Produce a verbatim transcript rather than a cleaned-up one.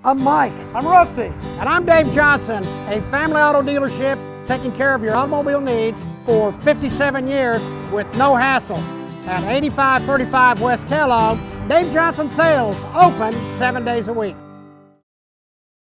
I'm Mike. I'm Rusty. And I'm Dave Johnson, a family auto dealership taking care of your automobile needs for fifty-seven years with no hassle. At eighty-five thirty-five West Kellogg, Dave Johnson Sales, open seven days a week.